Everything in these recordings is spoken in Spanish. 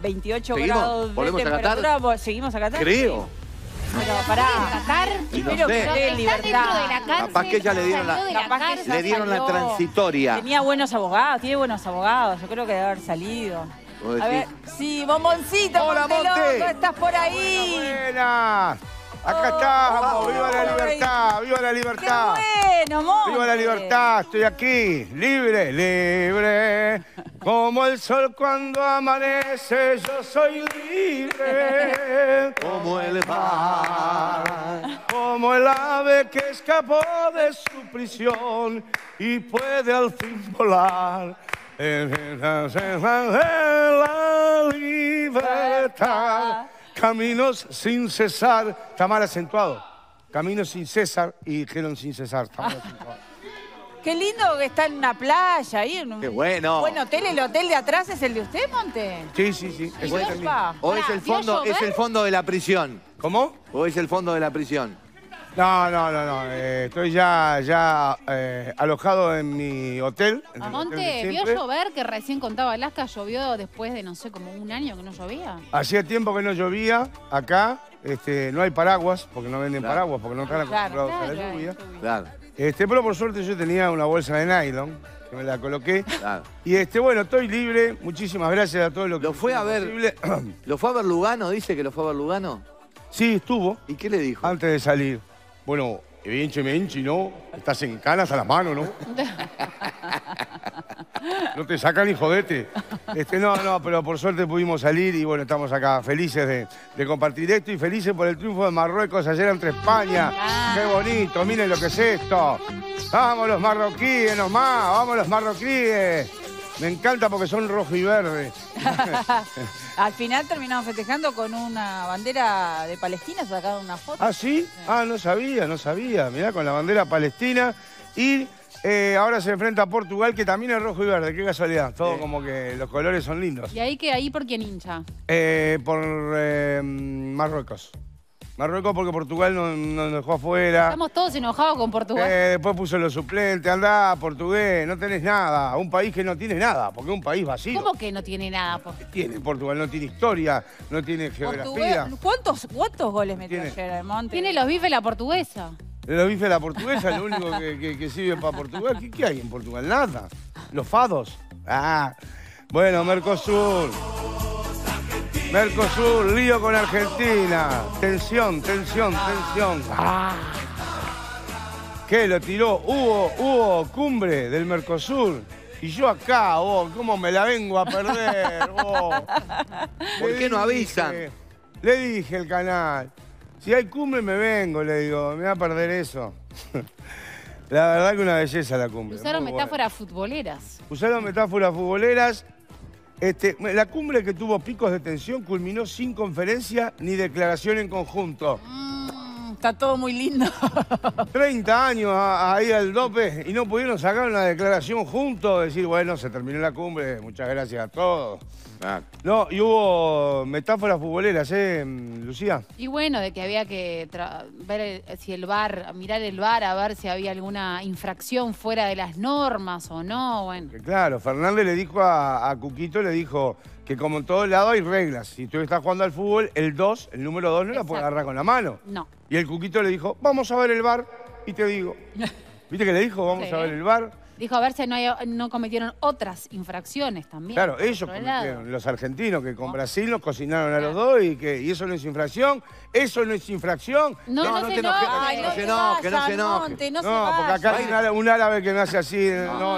28 ¿Seguimos? grados de ¿Volvemos a temperatura. ¿Seguimos a Qatar? Creo. Pero pará. Qatar. Espero que esté en Está dentro de la libertad. cárcel. Capaz que ya le dieron salió de la Capaz que cárcel. Le dieron la salió. transitoria. Tenía buenos abogados, tiene buenos abogados. Yo creo que debe haber salido. ¿Vos A ver, decís? sí, Bomboncito, Hola, Montelongo, Monte. estás por ahí. Buenas. Acá estamos. ¡Viva la libertad! ¡Viva la ¡Qué libertad! bueno, Monte! ¡Viva la libertad! Estoy aquí, libre, libre. Como el sol cuando amanece, yo soy libre. Como el mar. Como el ave que escapó de su prisión y puede al fin volar. En la libertad. Caminos sin cesar. Está mal acentuado. Caminos sin César y dijeron sin cesar. Está mal acentuado. Qué lindo que está en una playa ahí. En un Qué bueno. buen hotel. ¿El hotel de atrás es el de usted, Monte? Sí, sí, sí. Es Bueno, el mismo. pa. O es el fondo, ¿vio es el fondo de la prisión. ¿Cómo? O es el fondo de la prisión. No. Estoy ya alojado en mi hotel. En el hotel de Monte, ¿vio siempre. llover? Que recién contaba Alaska, llovió después de, no sé, como un año que no llovía. Hacía tiempo que no llovía acá. No hay paraguas, porque no venden Claro. paraguas, porque no están acostumbrados a la Claro, lluvia. Claro, Pero por suerte yo tenía una bolsa de nylon, que me la coloqué. claro. Y bueno, estoy libre. Muchísimas gracias a todos los que Lo fue a ver. posible. ¿Lo fue a ver Lugano? ¿Dice que lo fue a ver Lugano? Sí, estuvo ¿Y qué le dijo? antes de salir. Bueno, evidentemente, ¿no? Estás en canas a las manos, ¿no? No te sacan ni jodete. No, pero por suerte pudimos salir y bueno, estamos acá felices de compartir esto y felices por el triunfo de Marruecos ayer entre España. ¡Qué bonito! Miren lo que es esto. ¡Vamos los marroquíes nomás! ¡Vamos los marroquíes! Me encanta porque son rojo y verde. Al final terminamos festejando con una bandera de Palestina, sacaron una foto. ¿Ah, sí? Ah, no sabía. Mirá, con la bandera palestina. Y ahora se enfrenta a Portugal, que también es rojo y verde. Qué casualidad. Todo como que los colores son lindos. ¿Y ahí por quién hincha? Por Marruecos. Marruecos porque Portugal nos dejó afuera. Estamos todos enojados con Portugal. Después puso los suplentes. Andá, portugués, no tenés nada. Un país que no tiene nada, porque es un país vacío. ¿Cómo que no tiene nada? Tiene Portugal, no tiene historia, no tiene geografía. ¿Cuántos goles metió Tiene. ayer el Monte? Tiene los bifes la portuguesa. Los bifes de la portuguesa, lo único que sirve para Portugal. ¿Qué hay en Portugal? Nada. Los fados. Bueno, Mercosur. Mercosur, lío con Argentina. Tensión. ¿Qué? Lo tiró. Hubo cumbre del Mercosur. Y yo acá, ¿cómo me la vengo a perder? ¿Por qué no avisan? Le dije al canal. Si hay cumbre me vengo, le digo. Me voy a perder eso. La verdad que una belleza la cumbre. Usaron muy metáforas futboleras. Usaron metáforas futboleras. La cumbre que tuvo picos de tensión culminó sin conferencia ni declaración en conjunto. Está todo muy lindo. 30 años ahí al dope y no pudieron sacar una declaración juntos, decir, bueno, se terminó la cumbre, muchas gracias a todos. No, y hubo metáforas futboleras, Lucía? Y bueno, de que había que ver si el VAR, mirar el VAR a ver si había alguna infracción fuera de las normas o no, bueno. Que claro, Fernández le dijo a Cuquito, le dijo que como en todo lado hay reglas. Si tú estás jugando al fútbol, el número 2 no la puede agarrar con la mano. No. Y el Cuquito le dijo, vamos a ver el VAR y te digo. ¿Viste que le dijo, vamos a ver el VAR? Dijo a ver si no cometieron otras infracciones también. Claro, ellos Por otro cometieron, lado. los argentinos que con Brasil nos cocinaron a los dos y eso no es infracción. Eso no es infracción. No se enojes, Ay, no se enoje, no se enoje. Monte, no se No, porque acá hay un árabe que me hace así.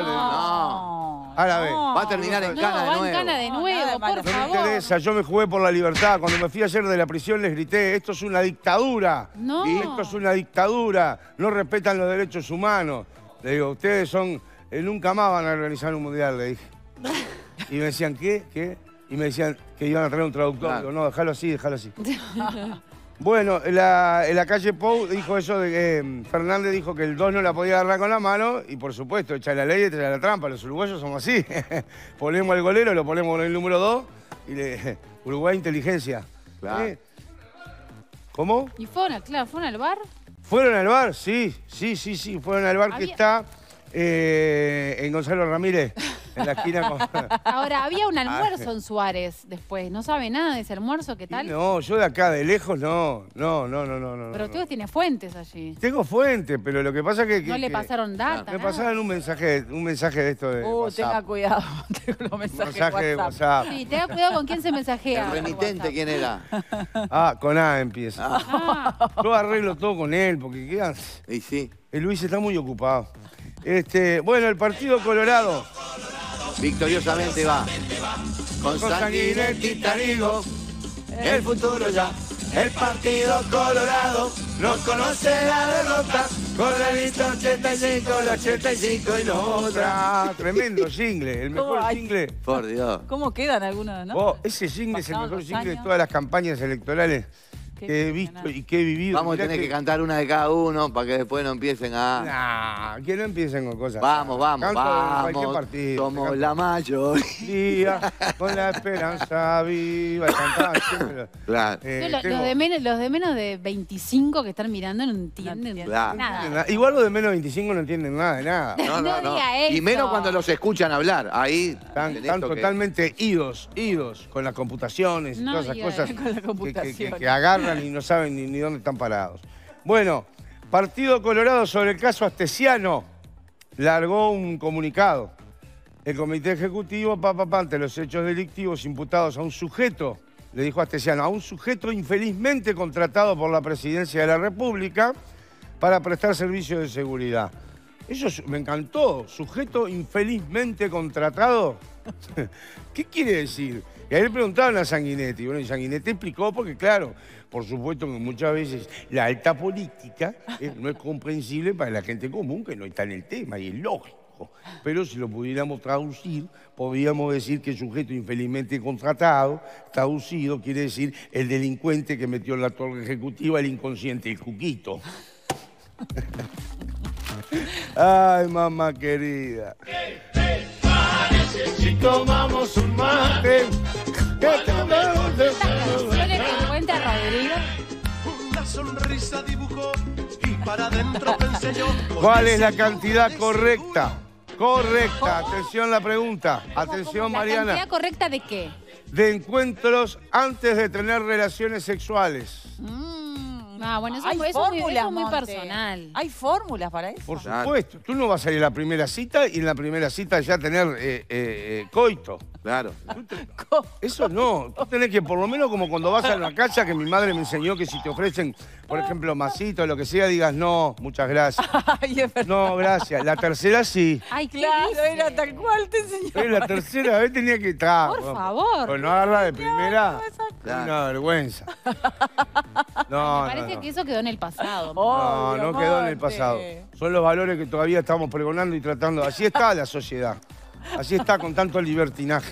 No. Árabe. Va a terminar en No, cana de va en nuevo. cana de No, nuevo, nada de malo. por No me favor. interesa, yo me jugué por la libertad. Cuando me fui ayer de la prisión les grité, esto es una dictadura. No. Esto es una dictadura. No respetan los derechos humanos. Le digo, ustedes son... nunca más van a organizar un mundial, le dije. Y me decían, ¿qué? Y me decían que iban a traer un traductor. Claro. Digo, no, déjalo así. Bueno, en la calle Pou dijo eso de que Fernández dijo que el 2 no la podía agarrar con la mano y por supuesto, echa la ley, echa la trampa. Los uruguayos somos así. Ponemos al golero, lo ponemos en el número 2 y Uruguay inteligencia. Claro. ¿Cómo? ¿Y fueron al bar? ¿Fueron al bar? Sí, fueron al bar que Había- está en Gonzalo Ramírez. En la esquina con... Ahora, había un almuerzo en Suárez después. ¿No sabe nada de ese almuerzo? ¿Qué tal? No, yo de acá, de lejos, no. No. Pero usted tiene fuentes allí. Tengo fuente, pero lo que pasa es que... No le pasaron data, Me nada. pasaron un mensaje de esto de WhatsApp. Tenga cuidado con los mensajes de WhatsApp. Sí, tenga cuidado con quién se mensajea. ¿El remitente quién era? Con A empieza. Yo arreglo todo con él, porque quedan... Y sí. El Luis está muy ocupado. Bueno, el Partido Colorado. Victoriosamente va. Con Sanguinetti Tanigo, el futuro ya. El Partido Colorado no conoce la derrota. Con la lista 85, la 85 y la otra. Tremendo jingle, el mejor jingle. Por Dios. ¿Cómo quedan algunos, no? Ese jingle es el Pasados mejor los jingle de años. todas las campañas electorales que he visto y que he vivido. Vamos a Mirá tener que cantar una de cada uno para que después no empiecen a... Nah, que no empiecen con cosas. Vamos, Canto en cualquier vamos. partido. Somos la mayoría. Día, con la esperanza viva. Y cantaban siempre. Claro. Los tengo- de menos de 25 que están mirando no entienden Claro. nada. Igual los de menos de 25 no entienden nada de nada. No diga Y menos eso. cuando los escuchan hablar. Ahí Están tenés que- totalmente idos con las computaciones y No todas esas diga cosas eso. Con la computación. que agarran y no saben ni dónde están parados. Bueno, Partido Colorado sobre el caso Astesiano largó un comunicado. El Comité Ejecutivo, ante los hechos delictivos imputados a un sujeto, le dijo Astesiano, a un sujeto infelizmente contratado por la Presidencia de la República para prestar servicios de seguridad. Eso me encantó, sujeto infelizmente contratado. ¿Qué quiere decir? Y ahí le preguntaban a Sanguinetti. Bueno, y Sanguinetti explicó porque, claro, por supuesto que muchas veces la alta política no es comprensible para la gente común que no está en el tema, y es lógico. Pero si lo pudiéramos traducir, podríamos decir que sujeto infelizmente contratado, traducido, quiere decir el delincuente que metió en la torre ejecutiva el inconsciente, el cuquito. Ay, mamá querida. Si tomamos un mate, ¿qué tomamos de ¿Canciones que encuentra Rodrigo? Una sonrisa dibujó y para adentro pensé yo. ¿Cuál es la cantidad correcta? Correcta, atención la pregunta. Atención, ¿La Mariana. cantidad correcta de qué? De encuentros antes de tener relaciones sexuales. Bueno, eso, Hay eso es fórmulas, muy Monte. personal. Hay fórmulas para eso. Por Claro. supuesto. Tú no vas a ir a la primera cita y en la primera cita ya tener coito. Claro. Eso no. Tú tenés que, por lo menos como cuando vas a una casa, que mi madre me enseñó que si te ofrecen, por ejemplo, masito o lo que sea, digas no, muchas gracias. Ay, es verdad. No, gracias. La tercera sí. Ay, ¿qué Claro, dice? era tal cual te enseñó. Pero la tercera vez tenía que estar. Por favor. Pues no agarra de primera. Claro. Una vergüenza. No, Me parece que eso quedó en el pasado. Obvio, no quedó en el Monte. pasado. Son los valores que todavía estamos pregonando y tratando. Así está la sociedad. Así está con tanto libertinaje.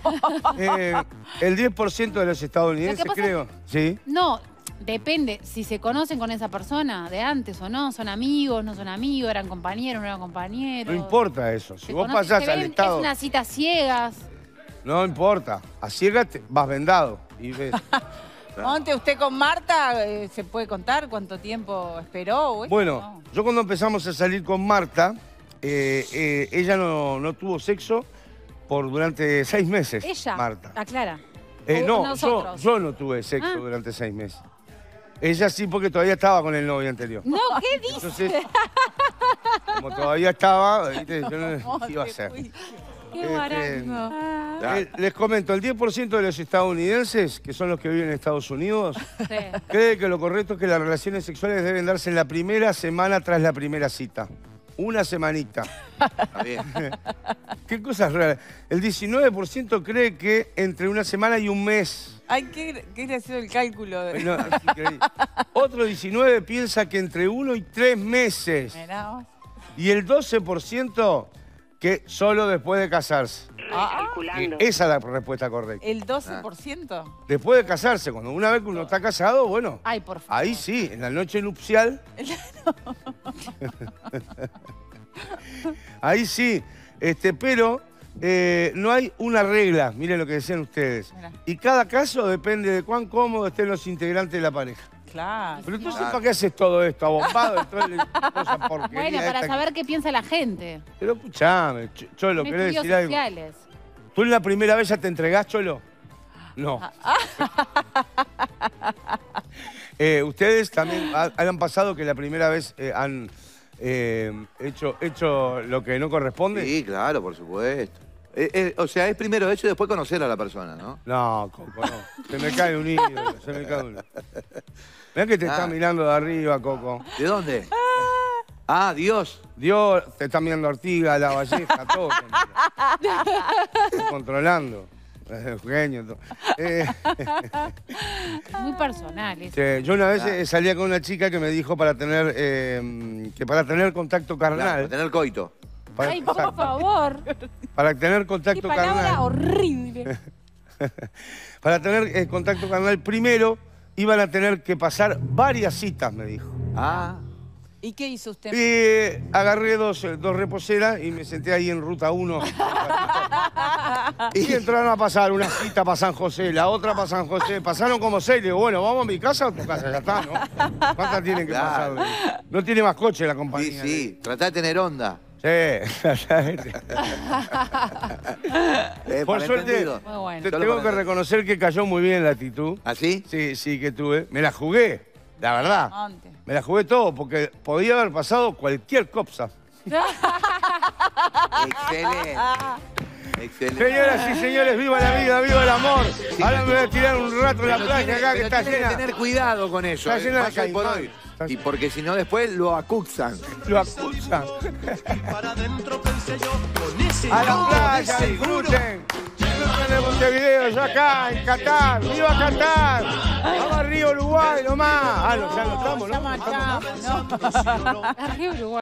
El 10% de los estadounidenses, Lo que pasa creo. Sí. No, depende si se conocen con esa persona de antes o no. ¿Son amigos, no son amigos, eran compañeros, no eran compañeros? No importa eso. Si Se vos conocen, pasás se al ven, estado. Es una cita ciegas. No importa. A ciegas vas vendado. Y ves. Monte, ¿usted con Marta se puede contar cuánto tiempo esperó? o eso? Bueno, No. yo cuando empezamos a salir con Marta, ella no tuvo sexo durante 6 meses. Ella. Marta. Aclara. No, nosotros. yo no tuve sexo Ah. durante 6 meses. Ella sí, porque todavía estaba con el novio anterior. No, ¿qué dice? Entonces, como todavía estaba, ¿viste? Yo no Monte, iba a hacer. uy. Qué barato. Les comento, el 10% de los estadounidenses, que son los que viven en Estados Unidos, Sí. cree que lo correcto es que las relaciones sexuales deben darse en la primera semana tras la primera cita. Una semanita. Está bien. Qué cosas raras. El 19% cree que entre una semana y un mes. Ay, qué gracioso el cálculo. De... No, es increíble. Otro 19% piensa que entre 1 y 3 meses. Mirá vos. Y el 12% que solo después de casarse. Esa es la respuesta correcta. ¿El 12%? Después de casarse, una vez que uno está casado, bueno, Ay, por favor. ahí sí, en la noche nupcial. Ahí sí, pero no hay una regla, miren lo que decían ustedes. Mirá. Y cada caso depende de cuán cómodos estén los integrantes de la pareja. Claro. Pero entonces, ¿para qué haces todo esto? ¿Abombado? Cosa porquería Bueno, para esta saber qué piensa la gente. Pero escuchame, Cholo, Son ¿querés estudios decir algo? sociales. ¿Tú en la primera vez ya te entregás, Cholo? No. ¿Ustedes también han pasado que la primera vez han hecho lo que no corresponde? Sí, claro, por supuesto. O sea, es primero hecho y después conocer a la persona, ¿no? No, Coco, no. Se me cae un ídolo, se me cae un... Mirá que te está mirando de arriba, Coco. ¿De dónde? Ah, Dios. Dios te está mirando Ortiga, La Valleja, todo. Estoy controlando. Genio, todo. Muy personal eso. Sí, yo una vez salía con una chica que me dijo para tener contacto carnal. Claro, para tener coito. Ay, por favor. Para tener Qué contacto palabra carnal. horrible. Para tener contacto carnal, primero iban a tener que pasar varias citas, me dijo. Ah. ¿Y qué hizo usted? Y agarré dos reposeras y me senté ahí en ruta 1. Y entraron a pasar una cita para San José, la otra para San José. Pasaron como 6. Le digo, bueno, ¿vamos a mi casa o a tu casa? Ya está, ¿no? ¿Cuántas tienen que Claro. pasar? No tiene más coche la Sí, compañía. sí. Tratá de tener onda. Sí. Por para suerte, entendido. Muy bueno. te Solo tengo para que entender. reconocer que cayó muy bien la actitud. ¿Así? Sí, sí, que tuve. Me la jugué, la verdad. Antes. Me la jugué todo, porque podía haber pasado cualquier copsa. Excelente. Excelente. Señoras y señores, viva la vida, viva el amor. Ahora me voy a tirar un rato en la Pero playa tiene- acá que pero está tiene llena. que tener cuidado con eso. Está llena de Más hoy por caimán. hoy. Y porque si no después lo acusan. Lo acusan. Para adentro pensé yo con ese A la no playa, de seguro. disfruten. Disfruten de Montevideo, yo acá, en Qatar. ¡Viva Qatar! Vamos arriba, Uruguay, nomás. Ah, no, ya no estamos, ¿no? Llama, Estamos, ¿no? llama, no. Arriba Uruguay.